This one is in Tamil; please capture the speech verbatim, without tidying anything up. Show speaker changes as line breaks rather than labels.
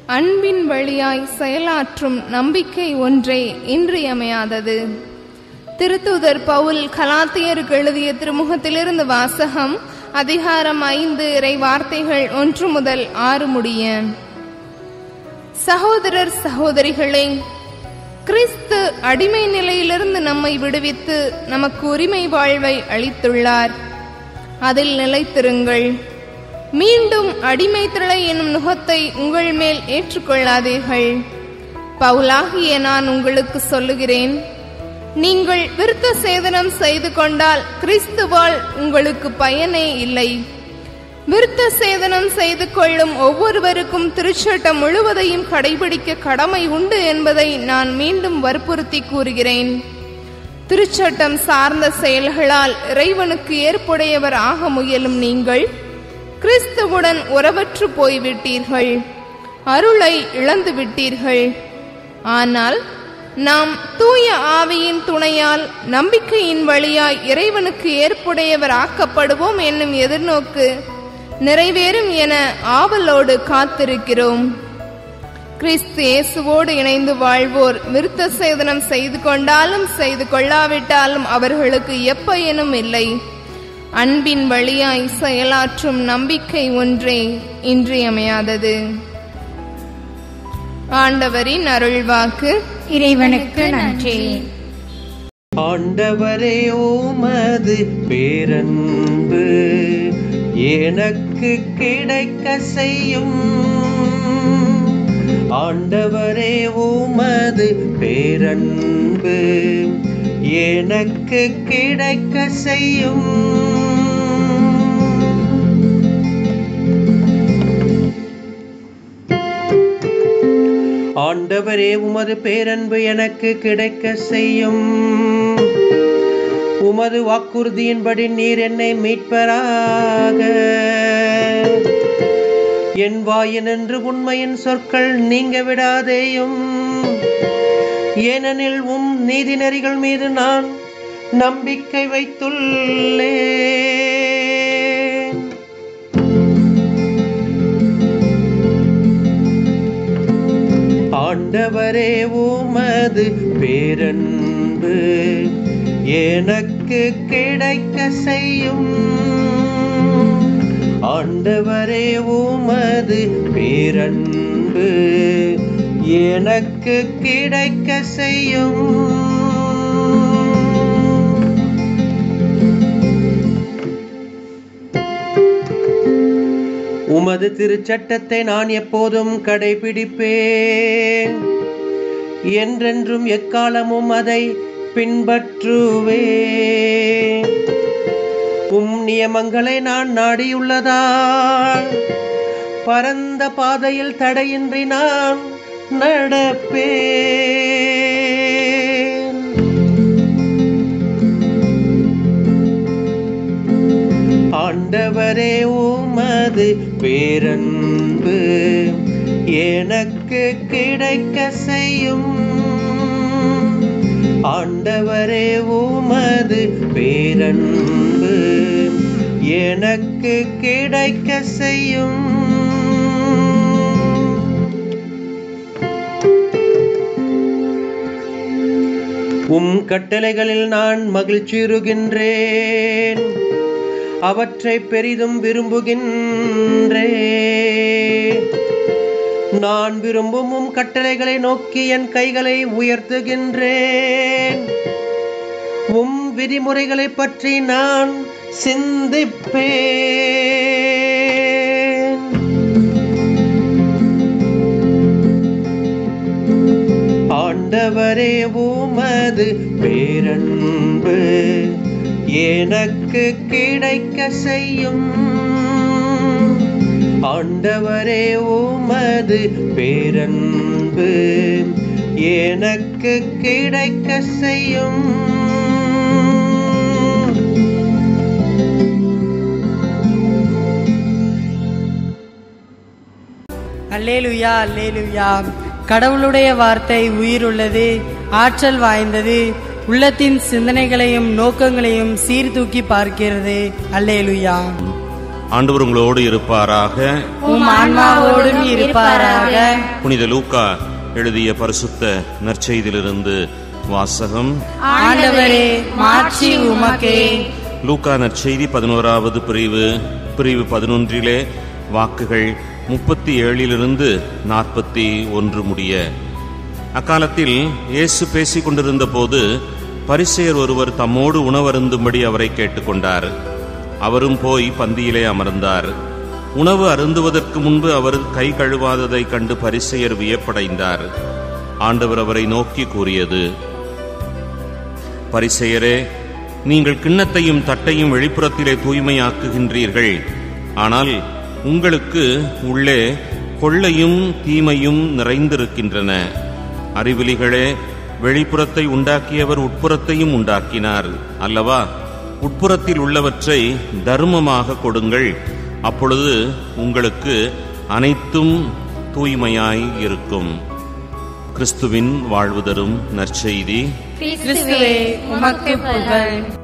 அன்பின் வழியாய் செயலாற்றும் நம்பிக்கை ஒன்றே இன்றியமையாதது. திருத்தூதர் பவுல் கலாத்தியருக்கு எழுதிய திருமுகத்திலிருந்து வாசகம். அதிகாரம் ஐந்து, இறை வார்த்தைகள் ஒன்று முதல் ஆறு முடிய. சகோதரர் சகோதரிகளே, கிறிஸ்து அடிமை நிலையிலிருந்து நம்மை விடுவித்து நமக்கு உரிமை வாழ்வை அளித்துள்ளார். அதில் நிலைத்திருங்கள். மீண்டும் அடிமை திளை என்னும் நுகத்தை உங்கள் மேல் ஏற்றுக்கொள்ளாதீர்கள். பவுலாகிய நான் உங்களுக்கு சொல்லுகிறேன், நீங்கள் விருத்த சேதனம் செய்து கொண்டால் கிறிஸ்துவால் உங்களுக்கு பயனே இல்லை. விருத்த சேதனம் செய்து கொள்ளும் ஒவ்வொருவருக்கும் திருச்சட்டம் முழுவதையும் கடைபிடிக்க கடமை உண்டு என்பதை நான் மீண்டும் வற்புறுத்தி கூறுகிறேன். திருச்சட்டம் சார்ந்த செயல்களால் இறைவனுக்கு ஏற்புடையவர் ஆக முயலும் நீங்கள் கிறிஸ்துவுடன் உறவற்று போய்விட்டீர்கள், அருளை இழந்து விட்டீர்கள். ஆனால் நாம் தூய ஆவியின் துணையால் நம்பிக்கையின் வழியாய் இறைவனுக்கு ஏற்புடையவர் ஆக்கப்படுவோம் என்னும் எதிர்நோக்கு நிறைவேறும் என ஆவலோடு காத்திருக்கிறோம். கிறிஸ்து இயேசுவோடு இணைந்து வாழ்வோர் விருத்த சேதனம் செய்து கொண்டாலும் செய்து கொள்ளாவிட்டாலும் அவர்களுக்கு எப்பயனும் இல்லை. அன்பின் வழியாய் செயலாற்றும் நம்பிக்கை ஒன்றே இன்றியமையாதது. ஆண்டவரின் அருள்வாக்கு.
இறைவனுக்கு நன்றி.
ஆண்டவரே, உமது பேரன்பு எனக்கு கிடைக்க செய்யும். ஆண்டவரே, உமது பேரன்பு எனக்கு கிடைக்க செய்யும். ஆண்டவரே, உமது பேரன்பு எனக்கு கிடைக்க செய்யும். உமது வாக்குறுதியின்படி நீர் என்னை மீட்பராக. என் வாயினின்று உண்மையின் சொற்கள் நீங்க விடாதேயும். ஏனெனில் உம் நீதி நெறிகள் மீது நான் நம்பிக்கை வைத்துள்ளேன். ஆண்டவரே, உமது பேரன்பு எனக்கு கிடைக்க செய்யும். ஆண்டவரே, உமது பேரன்பு எனக்கு கிடைக்க செய்யும். உமது திருச்சட்டத்தை நான் எப்போதும் கடைபிடிப்பேன். என்றென்றும் எக்காலமும் அதை பின்பற்றுவேன். உம் நியமங்களை நான் நாடியுள்ளதால் பரந்த பாதையில் தடையின்றி நான் நடப்பேன். ஆண்டவரே, உமது பேரன்பு எனக்கு கிடைக்க செய்யும். ஆண்டவரே, உமது பேரன்பு எனக்கு கிடைக்க செய்யும். உம் கட்டளைகளில் நான் மகிழ்ச்சியுறுகின்றேன். அவற்றை பெரிதும் விரும்புகின்றேன். நான் விரும்பும் உம் கட்டளைகளை நோக்கி என் கைகளை உயர்த்துகின்றேன். உம் விதிமுறைகளை பற்றி நான் சிந்திப்பேன். ஆண்டவரே, உமது பேரன்பு எனக்கு கிடைக்க செய்யும். ஆண்டவரே, உமது பேரன்பு எனக்கு கிடைக்க செய்யும்.
அல்லேலுயா, அல்லேலுயா. கடவுளுடைய வார்த்தை உயிருள்ளது, ஆற்றல் வாய்ந்தது, உள்ளத்தின் சிந்தனைகளையும் நோக்கங்களையும் சீர்தூக்கி பார்க்கிறது. அல்லேலுயா.
ஆண்டவர் உங்களோடு இருப்பாராக.
உம் ஆன்மாவோடும் இருப்பாராக.
புனித லூக்கா எழுதிய பரிசுத்த நற்செய்தியிலிருந்து வாசகம்.
ஆண்டவரே, மாட்சி உமக்கே.
லூக்கா நற்செய்தி பதினோராவது பிரிவு பிரிவு பதினொன்றிலே வாக்குகள் முப்பத்தி ஏழிலிருந்து நாற்பத்தி ஒன்று முடிய. அக்காலத்தில் இயேசு பேசிக் கொண்டிருந்த போது பரிசேயர் ஒருவர் தம்மோடு உணவருந்தும்படி அவரை கேட்டுக்கொண்டார். அவரும் போய் பந்தியிலே அமர்ந்தார். உணவு அருந்துவதற்கு முன்பு அவர் கை கழுவாததை கண்டு பரிசேயர் வியப்படைந்தார். ஆண்டவர் அவரை நோக்கி கூறியது, பரிசேயரே, நீங்கள் கிண்ணத்தையும் தட்டையும் வெளிப்புறத்திலே தூய்மையாக்குகின்றீர்கள், ஆனால் உங்களுக்கு உள்ளே கொள்ளையும் தீமையும் நிறைந்திருக்கின்றன. அறிவிலிகளே, வெளிப்புறத்தை உண்டாக்கியவர் உட்புறத்தையும் உண்டாக்கினார் அல்லவா? உட்புறத்தில் உள்ளவற்றை தர்மமாக கொடுங்கள், அப்பொழுது உங்களுக்கு அனைத்தும் தூய்மையாய் இருக்கும். கிறிஸ்துவின் வாழ்வு தரும் நற்செய்தி.
கிறிஸ்துவே, உமக்கு புகழ்.